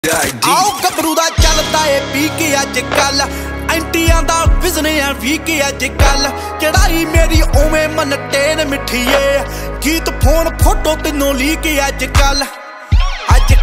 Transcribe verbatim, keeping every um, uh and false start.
आओ गबरू दा चलदा ए पी के अज कल एंटियां दा विजन है वी के अज कल चढ़ाई मेरी उवें मन टेन मिठिए गीत फोन फोटो तीनों ली के अज कल अज